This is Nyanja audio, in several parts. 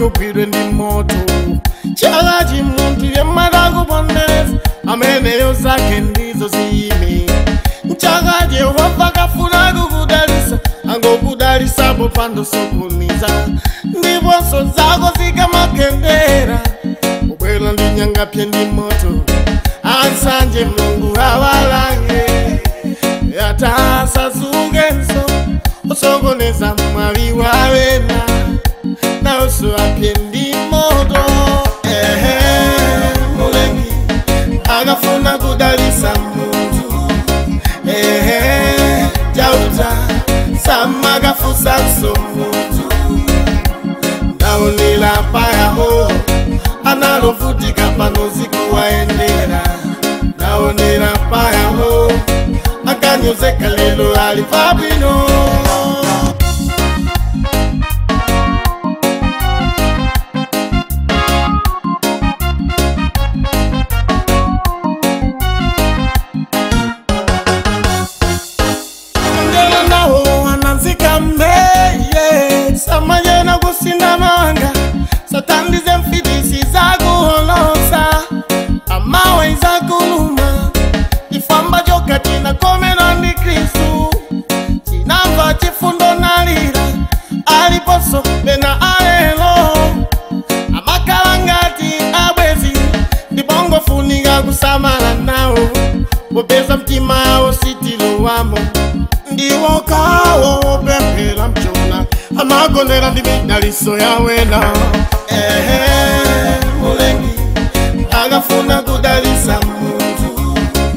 wake ugwirwe ndi moto. Chalachi muntu yemada kupondereza ameneyo zake ndizo zime. Chalachi Yehova kafuna kukudalisa angokudalisa popanda sokuniza. Ndiponso zako zikamakendera ubwela ndi nyanga pye ndi moto. Ansanje Mulungu awalange yatasazukenso osokoneza mwali wawena naoso apye ndi moto. Mulengi akafuna kudalisa muntu jauta samagafusa nso muntu. Naonela payaho analovutika pano zikuwaendera. Naonela payaho akanyozeka lelo alipabino. Ngelo naho ananzika mbeye samanyena kusinda manga. Satandize mfitisi zakuholosa amawe izakuluma. Ifamba joka tina komena ndi Kristu chinamva chifundo nalira aliposo pena alelo. Amakalangati abwezi ndibongo funika kusamala nawo popeza mtima awo sitilo wamo. Ndiwo kawo pempela mchona amagonera ndi midaliso yawena. Mulengi akafuna kudalisa muntu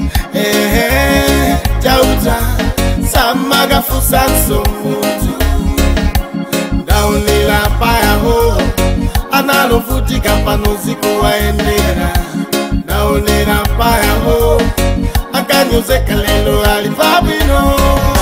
jauta samagafusa nso muntu. Ndaonela payaho analovutika pano zikuwaendera. Ndaonela payaho akanyozeka lelo alipabino.